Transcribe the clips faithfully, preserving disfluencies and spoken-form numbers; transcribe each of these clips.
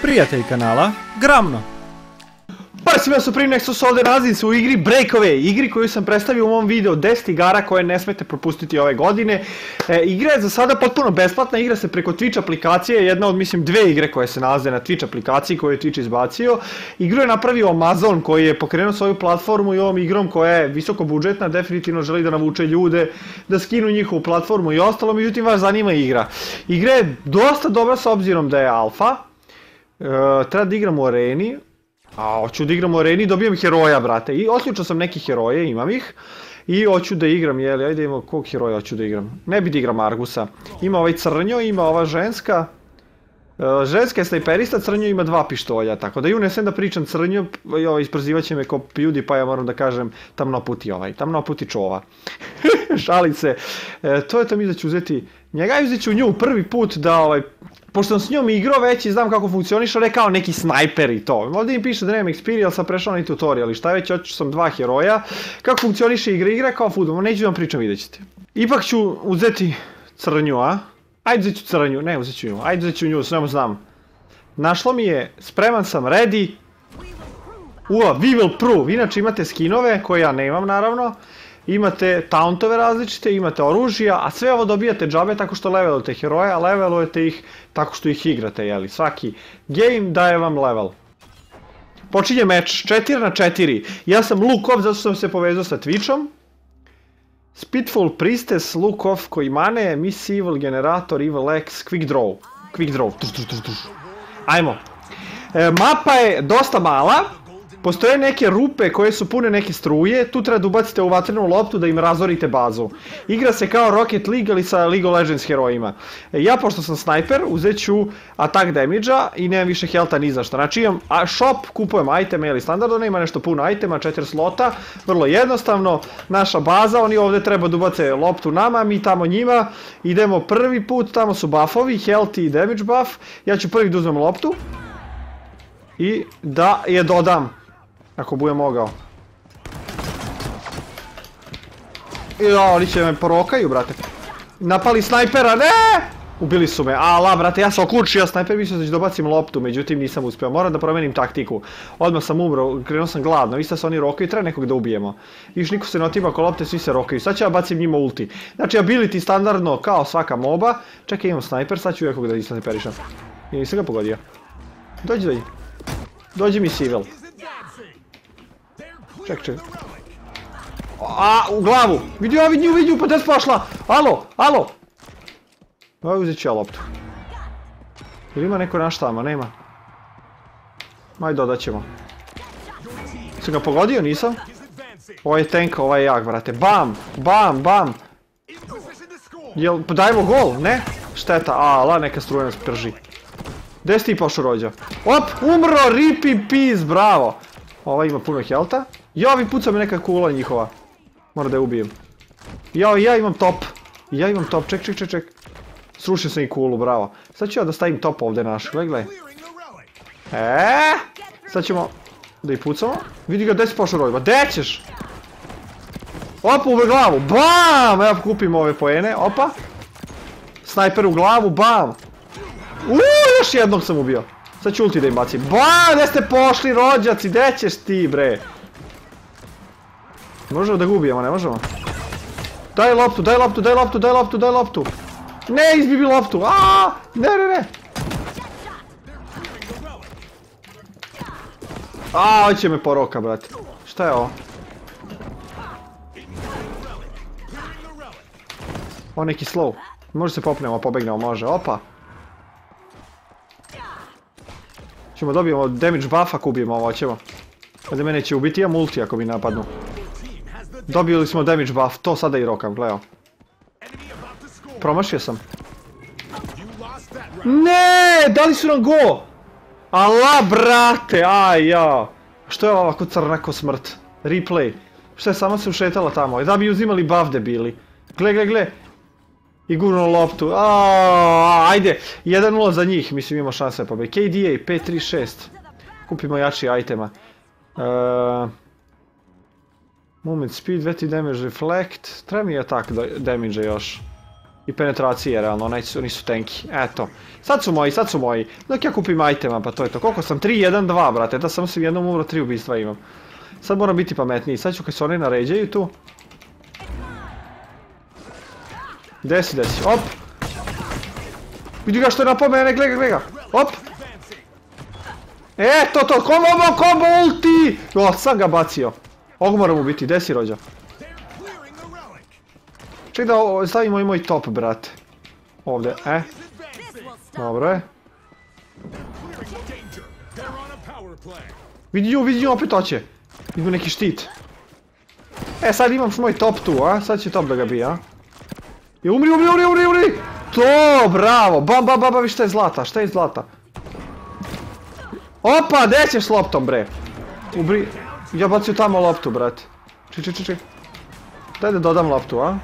Prijatelj kanala Gramno. Pa svima su prije nek su ovdje nalazim se u igri Breakaway, igri koju sam predstavio u mom videu deset igara koje ne smete propustiti ove godine. E, igra je za sada potpuno besplatna, igra se preko Twitch aplikacije, jedna od mislim dve igre koje se nalaze na Twitch aplikaciji koju je Twitch izbacio. Igru je napravio Amazon koji je pokrenuo svoju platformu i ovom igrom koja je visoko budžetna, definitivno želi da navuče ljude, da skinu njihovu platformu i ostalo, međutim vas zanima igra. Igra je dosta dobra s obzirom da je alfa, e, treba da igram u areni. A hoću da igram u areni, dobijam heroja, brate. I otključao sam neke heroje, imam ih. I hoću da igram, jeli, ajde imamo, kog heroja hoću da igram? Ne bi da igram Argusa. Ima ovaj crnjo, ima ova ženska. Uh, ženska je snajperista, crnjo ima dva pištolja. Tako da ju nesem da pričam crnjo, ovaj, isprzivat će me ko PewDiePie, pa ja moram da kažem tamnoputi ovaj, tamnoputi čova. Šalim se. E, to je to mi da ću uzeti njega i uzet ću nju prvi put da ovaj... Pošto sam s njom igrao već i znam kako funkcioniš, ali kao neki snajper i to. Ovdje mi piše da nemam experience, sam prešao na tutorial i šta je već, hoću sam dva heroja. Kako funkcioniše igra, igra kao fudbal, neću vam pričam, vidjet ćete. Ipak ću uzeti crnju, a? Ajde uzet ću crnju, ne uzet ću nju, ajde uzet ću nju, sve znam. Našlo mi je, spreman sam, ready. Ua, we will prove, inače imate skinove koje ja nemam naravno. Imate tauntove različite, imate oružja, a sve ovo dobijate džabe tako što levelujete heroje, a levelujete ih tako što ih igrate, jeli. Svaki game daje vam level. Počinje meč, četiri na četiri. Ja sam Luke Off, zato sam se povezao sa Twitchom. Spitful Priestess, Luke Off, Koimane, Miss Evil, Generator, Evil X, Quick Draw. Quick Draw. Ajmo. E, mapa je dosta mala. Postoje neke rupe koje su pune neke struje, tu treba da ubacite u vatrenu loptu da im razorite bazu. Igra se kao Rocket League ali sa League of Legends herojima. Ja pošto sam snajper uzet ću attack damage-a i nemam više health-a ni za šta. Znači imam shop, kupujem iteme ili standardno, ima nešto puno itema, četiri slota, vrlo jednostavno. Naša baza, oni ovdje treba da ubace loptu nama, mi tamo njima. Idemo prvi put, tamo su buffovi, health i damage buff. Ja ću prvi da uzmem loptu i da je dodam. Ako budem mogao. Ja, oni će me porokaju, brate. Napali snajpera, ne! Ubili su me, ala, brate, ja sam okučio snajper, mislio da ću dobacim loptu, međutim nisam uspio. Moram da promenim taktiku. Odmah sam umro, krenuo sam gladno, vi se oni rokaju, treba nekog da ubijemo. Viš, niko se ne otima oko lopte, svi se rokaju. Sad ću ja bacim njima ulti. Znači, ability standardno, kao svaka moba. Čekaj, imam snajper, sad ću nekog da snajperišem. I nisam ga pogodio. Dođi, dođi. Dođi mi civil. Ček, ček. A, u glavu! Vidi ja, vidi nju, vidi nju, pa gdje si pošla? Alo, alo! Ovo uzet ću ja loptu. Ili ima neko naš tamo, nema. Maj dodat ćemo. Sam ga pogodio, nisam? Ovo je tank, ovo je jak, brate. Bam, bam, bam! Jel, dajemo gol, ne? Šteta, ala, neka struja nas prži. Gdje si ti pošao rođa? Op, umro, rip in peace, bravo! Ova ima puno health-a. Ja, vi puca me neka kula njihova. Moram da je ubijem. Ja, ja imam top. Ja imam top, ček, ček, ček, ček. Srušio sam i kulu, bravo. Sad ću ja da stavim top ovdje naš, gledaj, gledaj. Eee, sad ćemo da ih pucamo. Vidi ga, gdje si pošao rojba, gdje ćeš? Opa, u glavu, bam! Ja kupim ove poene, opa. Snajper u glavu, bam! Uuu, još jednog sam ubio. Sad ću ulti da im bacim. Ba, gdje ste pošli rođaci, gdje ćeš ti, bre? Možemo da ga ubijemo, ne možemo? Daj loptu, daj loptu, daj loptu, daj loptu, daj loptu. Ne, izbibi loptu, aaa, ne, ne, ne. Aaa, hoće me poroka, brate. Šta je ovo? O, neki slow. Može se popnemo, pobegnemo, može, opa. Ćemo dobijemo damage buff ako ubijemo ovo, ćemo. Kada mene će ubiti, ja multi ako mi napadnu. Dobili smo damage buff, to sada i rokam, gledao. Promašio sam. Ne, dali su nam go! Ala, brate, aj ja. Što je ovako crna ko smrt? Replay. Što je, sama se ušetala tamo, da bi uzimali buff debili. Gle, gle, gle. I gurno loptu, aaaa, ajde, jedan nula za njih, mislim imamo šanse pobjede. K D A, pet tri šest. Kupimo jači itema. Uh, Movement speed, veti damage, reflect, treba mi attack damage još. I penetracije, realno, oni su tanki. Eto. Sad su moji, sad su moji. Dok ja kupim itema, pa to je to. Koliko sam? tri jedan dva, brate. Da sam sam jednom umro, tri ubistva imam. Sad moram biti pametniji. Sad ću kad se oni naređaju tu. Desi, desi. Op! Vidi ga što je napao mene, gledaj, gledaj ga. Op! Eto to, kombo, kombo, ulti! O, sam ga bacio. Ovog moram ubiti, desi rođa. Ček da stavimo i moj top, brate. Ovdje, e. Dobro je. Vidi nju, vidi nju, opet hoće. Ima neki štit. E, sad imam moj top tu, a? Sad će top da ga bije, a? I umri, umri, umri, umri, umri! To, bravo! Bam, bam, bam, bam, šta je zlata, šta je zlata? Opa, gdje ćeš s loptom, bre? Ubri... Ja bacio tamo loptu, brate. Ček, ček, ček, ček. Daj da dodam loptu, a?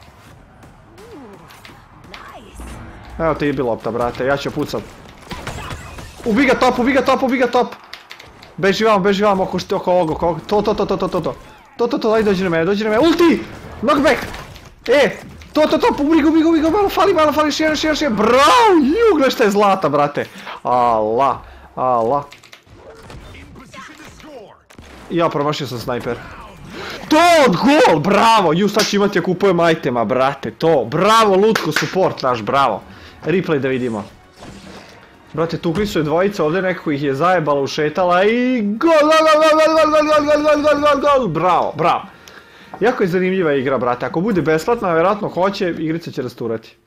Evo ti ibi lopta, brate, ja ću pucat. Ubi ga top, ubi ga top, ubi ga top! Beži vam, beži vam oko ovoga, oko to, to, to, to, to, to, to. To, to, to, daj dođi na mene, dođi na mene, ulti! Knockback! E! To, to, to, ubri ga, ubri ga, ubri ga, malo fali, malo fali, šir, šir, šir, bravo! Ju, gledaj šta je zlata, brate! Allah, Allah. Ja promašio sam snajper. To, gol, bravo! Ju, sad ću imati ja kupujem itema, brate, to. Bravo, Lutko, support naš, bravo. Replay da vidimo. Brate, tukli su je dvojica, ovdje nekako ih je zajebala, ušetala i gol, gol, gol, gol, gol, gol, gol, gol, gol, gol, gol, gol, bravo, bravo. Jako je zanimljiva igra, brate, ako bude besplatna, vjerojatno hoće, igrica će rasturati.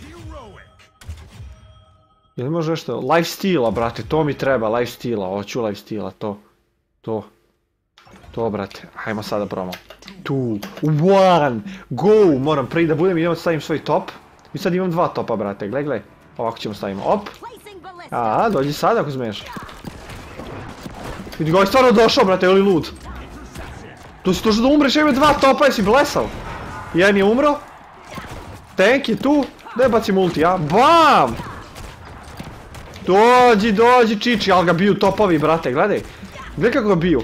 Jel može nešto? Lifesteala, brate, to mi treba, lifesteala, hoću lifesteala, to, to. To, brate, hajmo sada probamo. Two, one, go! Moram prije da budem, idemo da stavim svoj top. I sad imam dva topa, brate, gledaj, gledaj. Ovako ćemo stavimo, op. A, dođi sad ako smiješ. Vidi ga, je stvarno došao, brate, je li lud? Tu si došao da umreš, ja imam dva topa, jesi blesav? Jedan je umro. Tank je tu. Daj bacim ulti, a? Bam! Dođi, dođi, čiči, ali ga biju topovi, brate, gledaj. Gledaj kako ga biju.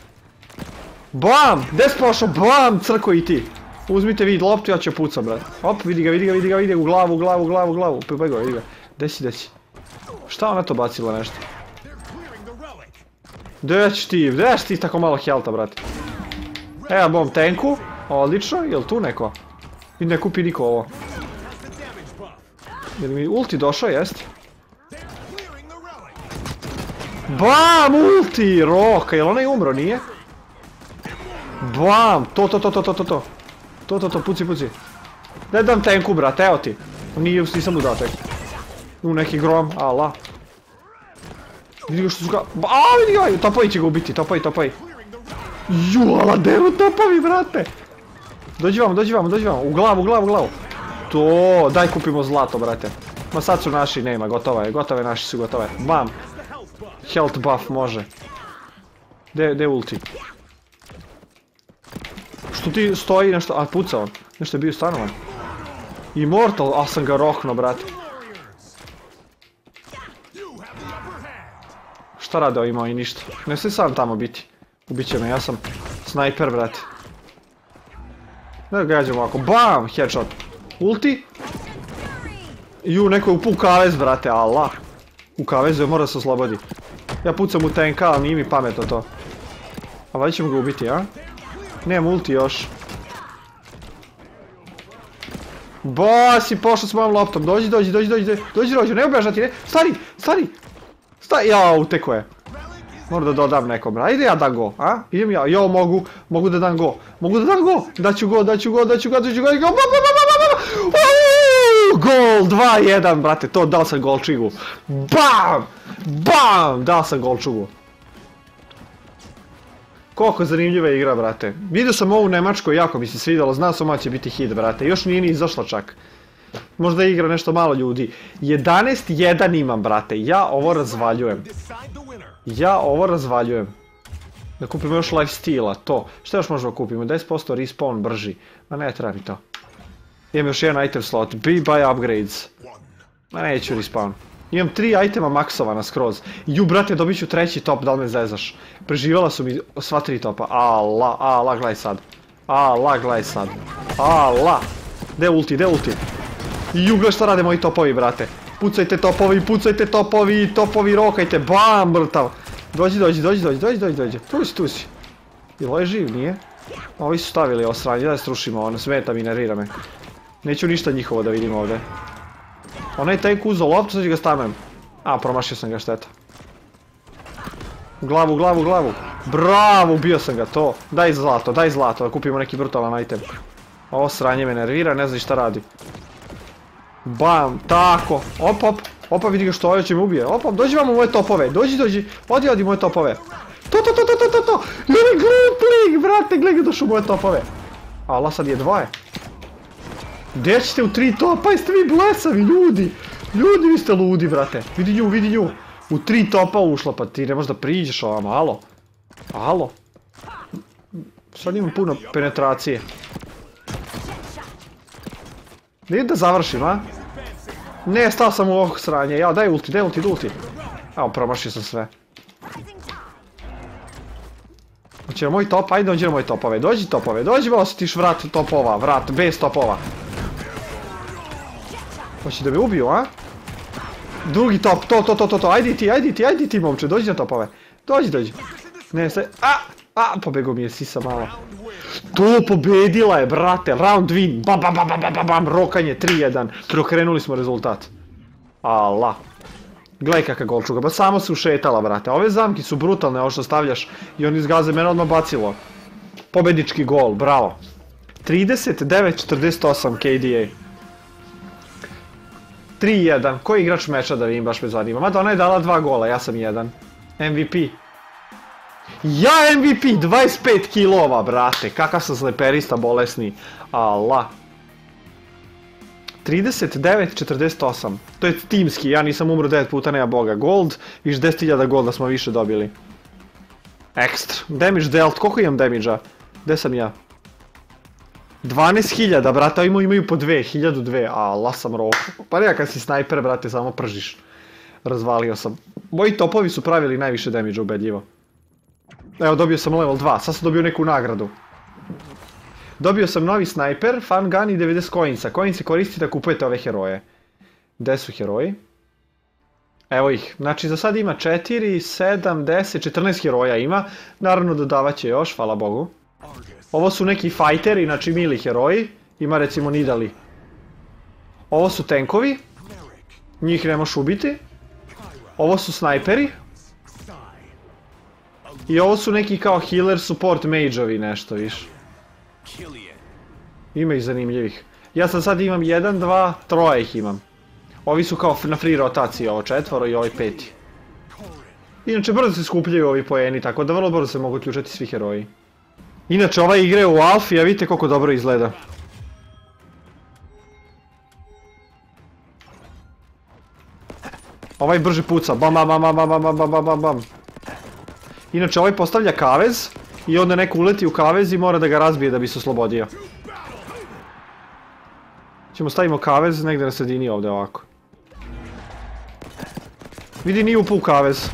Bam! Gdje si pošao? Bam! Crko i ti. Uzmite vid loptu, ja ću pucam, brate. Op, vidi ga, vidi ga, vidi ga, vidi ga, u glavu, u glavu, u glavu, u glavu. Pebaj ga, vidi ga. Gdje si, gdje si? Šta ona to bacila nešto? Gdje ćeš ti? Gdje ćeš ti tako malo helta, brate? Evo bom tanku. Odlično, jel tu neko? I ne kupi niko ovo. Jel mi ulti došao, jest? Bam! Ulti! Roka, jel onaj umro, nije? Bam! To, to, to, to, to, to, to. To, to, to, puci, puci. Ne dam tanku, brate, evo ti. Nije, nisam mu dao tanku. U neki grom, ala. Vidi ga što su ga... Aaaa, vidi ga! Topovi će ga ubiti, topovi, topovi. Ju, ala, deru topovi, brate! Dođi vamo, dođi vamo, dođi vamo. U glavu, u glavu, u glavu. To, daj kupimo zlato, brate. Ma sad su naši, nema, gotova je, gotove, naši su gotove. Bam! Health buff, može. De, de ulti. Što ti stoji nešto, a puca on. Nešto je bio stanovan. Immortal, a sam ga rokno, brate. Šta rade ovi moji, ništa. Ne sve sam tamo biti. Ubit će me, ja sam snajper, brate. Da ga gađam ovako, bam, headshot. Ulti. Ju, neko je upao u kavez, brate, Allah. U kavezu je, mora se oslobodi. Ja pucam u tanka, ali nije mi pametno to. A valjda ćemo ga ubiti, a? Nemam ulti još. Bas, si pošao s mojom loptom, dođi, dođi, dođi, dođi, dođi rođu, ne obežati, ne, stari, stari, stari, jao, uteko je. Moram da dodam nekom, ajde ja dam go, a? Idem ja, jo, mogu, mogu da dam go, mogu da dam go, daću go, daću go, daću go, daću go, daću go, gol, dva jedan, brate, to, dao sam golčigu, bam, bam, dao sam golčigu. Koliko zanimljiva igra, brate. Vidio sam ovo u Nemačkoj, jako mi se svidjelo, znao sam da će biti hit, brate. Još nije ni izašla čak. Možda igra nešto malo ljudi. jedanaest jedan imam, brate. Ja ovo razvaljujem. Ja ovo razvaljujem. Da kupimo još lifesteala, to. Šta još možemo kupimo? deset posto respawn brži. Ma ne, treba mi to. Imam još jedan item slot. Be buy upgrades. Ma neću respawn. Imam tri itema maksovana skroz. Ju, brate, dobit ću treći top, da li me zezaš. Preživala su mi sva tri topa. Allah, Allah, gledaj sad. Allah, gledaj sad. Allah. De ulti, de ulti. Ju, gledaj šta rade moji topovi, brate. Pucajte topovi, pucajte topovi, topovi rokajte, bam, mrtav. Dođi, dođi, dođi, dođi, dođi, dođi, dođi. Tu si, tu si. Jel ovo je živ, nije? Ovi su stavili ovo sranje, da strušimo, ono smeta mi, nervira me. Neću ništa njihovo da vidim ovdje. Onaj tank uzeo loptu, sad ću ga stanujem. A, promašio sam ga, šteta. Glavu, glavu, glavu. Bravo, ubio sam ga, to. Daj zlato, daj zlato, da kupimo neki brutalan item. Ovo sranje me nervira, ne znam šta radi. Bam, tako. Op, op, opa, vidi ga što ovo će me ubije. Op, op, dođi vam u moje topove, dođi, dođi. Odi, odi moje topove. To, to, to, to, to, to, to. Ljudi, gluplik, brate, gledaj došao u moje topove. Ala, sad je dvaje. Gdje ćete u tri topa, jeste vi blesavi, ljudi. Ljudi, vi ste ludi, brate. Vidi nju, vidi nju. U tri topa ušla, pa ti ne možda priđeš ovamo, alo. Alo. Sad imam puno penetracije. Nije da završim, a? Ne, stao sam u ovog sranje. Ja, daj ulti, daj ulti, daj ulti. Evo, promašio sam sve. Hoće na moj top, ajde dođi na moj topove. Dođi topove, dođi ba osjetiš vrat topova, vrat bez topova. Hoće da me ubiju, a? Drugi top, to, to, to, to, to, ajde ti, ajde ti, ajde ti momče, dođi na topove. Dođi, dođi. Ne, sve, a, a, pobegao mi je sisa malo. To pobedila je, brate, round win, bam, bam, bam, bam, bam, bam, rokanje, tri jedan. Preokrenuli smo rezultat. Allah. Gledaj kakav golčuga, ba samo se ušetala, brate. Ove zamki su brutalne, ovo što stavljaš i on iz gaze mene odmah bacilo. Pobednički gol, bravo. trideset devet četrdeset osam K D A. tri jedan, koji igrač meča da vidim, baš me zanima. Mada ona je dala dva gola, ja sam jedan. M V P. Ja M V P, dvadeset pet kilova, brate. Kakav sam sleperista, bolesni. Allah. trideset devet četrdeset osam. To je timski, ja nisam umro devet puta, nema boga. Gold, viš deset hiljada golda smo više dobili. Ekstra. Damage dealt, koliko imam damage-a? Gde sam ja? dvanaest hiljada, brate, a imaju po dve, hiljadu dve, Allah sam roku. Pa nema kad si snajper, brate, samo pržiš. Razvalio sam. Moji topovi su pravili najviše damage-a, ubedljivo. Evo, dobio sam level dva, sad sam dobio neku nagradu. Dobio sam novi snajper, fun gun i devedeset coinsa. Coin se koristi da kupujete ove heroje. Gde su heroji? Evo ih. Znači za sad ima četiri, sedam, deset, četrnaest heroja ima. Naravno dodavat će još, hvala Bogu. Ovo su neki fighteri, znači mili heroji. Ima recimo Nidali. Ovo su tenkovi. Njih ne možeš ubiti. Ovo su snajperi. I ovo su neki kao healer, support, mage-ovi nešto više. Ima ih zanimljivih. Ja sam sad imam jedan, dva, troje ih imam. Ovi su kao na free rotaciji, ovo četvoro i ovaj peti. Inače brzo se skupljaju ovi poeni, tako da vrlo brzo se mogu uključati svi heroji. Inače ova igra je u alfi, a vidite koliko dobro izgleda. Ovaj brže puca, bam bam bam bam bam bam bam bam bam bam. Inače ovaj postavlja kavez i onda neko uleti u kavez i mora da ga razbije da bi se oslobodio. Ćemo stavimo kavez negdje na sredini ovdje ovako. Vidi, nije upao u kavez.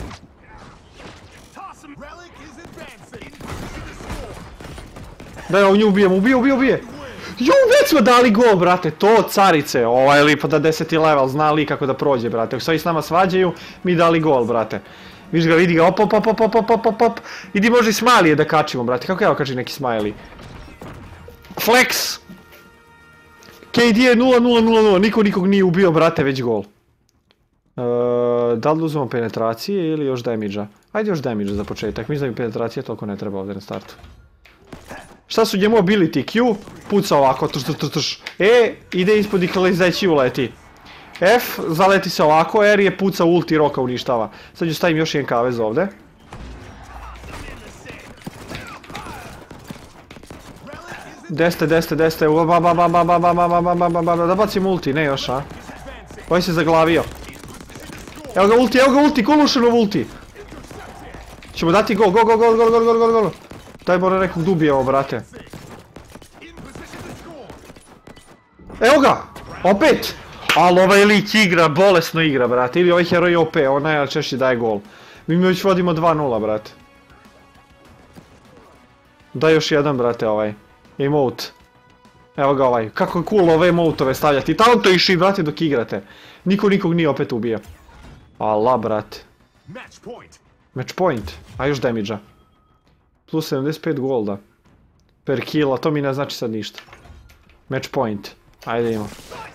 Daj, ovo nju ubijem, ubije, ubije, ubije. Jo, već smo dali gol, brate, to carice. Ovo je lipa da deseti level, zna li kako da prođe, brate. Ako se ovi s nama svađaju, mi dali gol, brate. Viš ga, vidi ga, op, op, op, op, op, op, op, op. Idi možda i smiley da kačimo, brate. Kako ja kačim neki smiley? Flex! K D je nula nula nula nula, niko nikog nije ubio, brate, već gol. Da li uzmemo penetracije ili još damage-a? Ajde još damage-a za početak, mislim da mi penetracija toliko ne treba ovdje na startu. Šta su njemu ability? Q, puca ovako, trš, trš, trš. E, ide ispod i klizeći uleti. F, zaleti se ovako, R je puca ulti, roka uništava. Sad ću stavim još jedan kavez ovdje. Deste, deste, deste, bam, bam, bam, bam, bam, bam, bam, bam, bam, bam, bam, da bacim ulti, ne još, a? Ovaj se zaglavio. Evo ga ulti, evo ga ulti, Kolušanov ulti. Ćemo dati gol, gol, gol, gol, gol, gol, gol, gol, gol. Daj mora nekog dubije ovo, brate. Evo ga, opet. Ali ovaj lik igra, bolesno igra, brate. Ili ovaj heroj O P, on najčešće daje gol. Mi mi već vodimo dva nula, brate. Daj još jedan, brate, ovaj. Emote. Evo ga ovaj, kako je cool ove emotove stavljati. Taunto iši, brate, dok igrate. Niko nikog nije opet ubija. Allah, brate. Match point. A još damage-a. Plus sedamdeset pet golda. Per kill, a to mi ne znači sad ništa. Match point. Ajde imamo.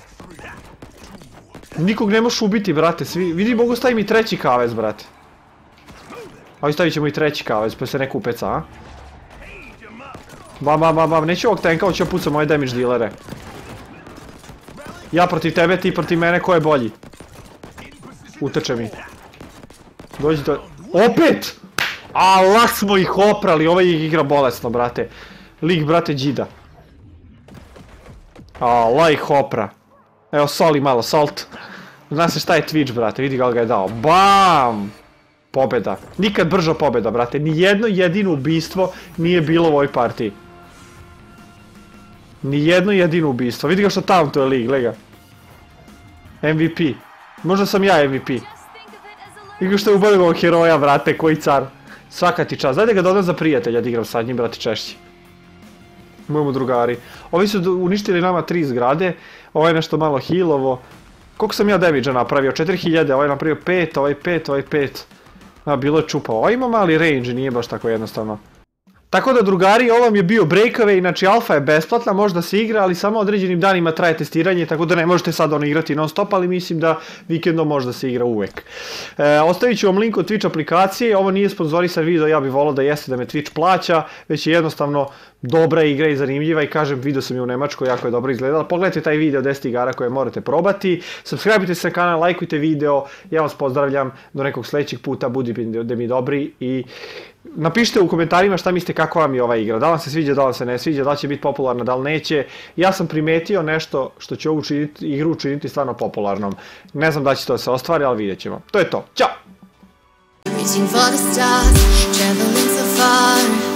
Nikog ne možeš ubiti, brate. Svi... Vidi, mogu stavim i treći kavez, brate. Ajde stavit ćemo i treći kavez, pa se neko upeca, a? Bam, bam, bam, bam. Neću ovog tanka, hoću pucam moje damage dealere. Ja protiv tebe, ti protiv mene, ko je bolji? Uteče mi. Dođi do... Opet! Allah smo ih oprali, ovaj ih igra bolesno, brate. Lig, brate, džida. Allah ih opra. Evo, soli malo, salt. Zna se šta je Twitch, brate, vidi ga ga je dao. Bam! Pobjeda. Nikad brža pobjeda, brate. Nijedno jedino ubistvo nije bilo u ovoj partiji. Nijedno jedino ubistvo. Vidi ga što tamo to je lig, gledaj ga. M V P. Možda sam ja M V P. Vidi ga što je ubavio ovog heroja, brate, koji car. Svaka ti čast. Dajde ga dodam za prijatelja da igram sad njim, brate, češći. Mojemu drugari. Ovi su uništili nama tri zgrade. Ovo je nešto malo healovo. Koliko sam ja damage-a napravio? četiri hiljade, ovaj je napravio pet, ovaj pet, ovaj pet. A, bilo je čupao. Ovo ima mali range, nije baš tako jednostavno. Tako da, drugari, ovo vam je bio Breakaway, znači alfa je besplatna, može da se igra, ali samo određenim danima traje testiranje, tako da ne možete sad ono igrati non stop, ali mislim da vikendom može da se igra uvek. E, ostavit ću vam link od Twitch aplikacije, ovo nije sponzorisan video, ja bih volao da jeste da me Twitch plaća, već je jednostavno dobra igra i zanimljiva i kažem, video sam je u Nemačkoj, jako je dobro izgledala. Pogledajte taj video deset igara koje morate probati, subscribe-ite se na kanal, lajkujte video, ja vas pozdravljam, do nekog sledećeg puta, budite mi dobri i napišite u komentarima šta mislite kako vam je ova igra, da li vam se sviđa, da li vam se ne sviđa, da li će biti popularna, da li neće. Ja sam primetio nešto što će ovu igru učiniti stvarno popularnom. Ne znam da će to se ostvari, ali vidjet ćemo. To je to, ćao!